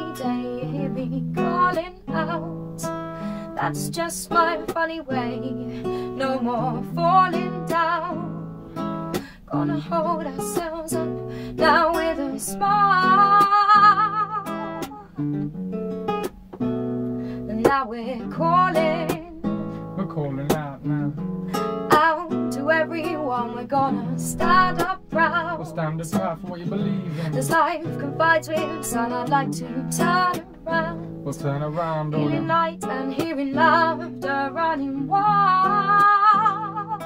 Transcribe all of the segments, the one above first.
day you hear me calling out. That's just my funny way, no more falling down. Gonna hold ourselves up now with a smile. And now we're calling out now. Out to everyone, we're gonna stand up proud. We'll stand up proud for what you believe in. This life confides with sun, I'd like to turn around. We'll turn around, Hearing light and hearing laughter running wild.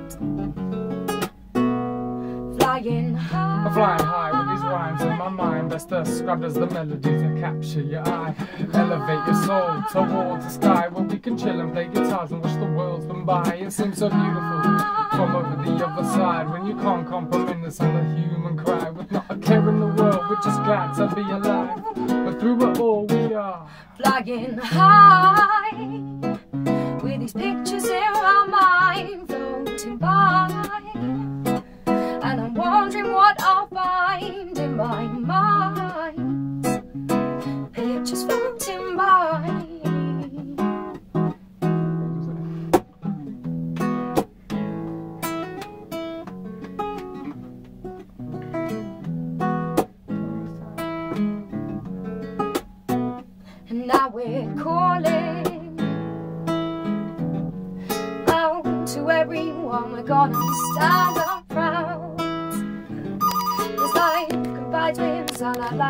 Flying high. I'm flying high with these rhymes in my mind. Best described as the melodies that capture your eye. Elevate your soul towards the sky, where we can chill and play guitars and watch the world come by. It seems so beautiful from over the other side, when you can't comprehend the sound of human cry. With not a care in the world, we're just glad to be alive. But through it all we are flying high, with these pictures in my mind floating by. And I'm wondering what I'll find in my mind. Pictures floating by. And now we're calling out to everyone, we're gonna stand up proud. This life confides with sun, I'd like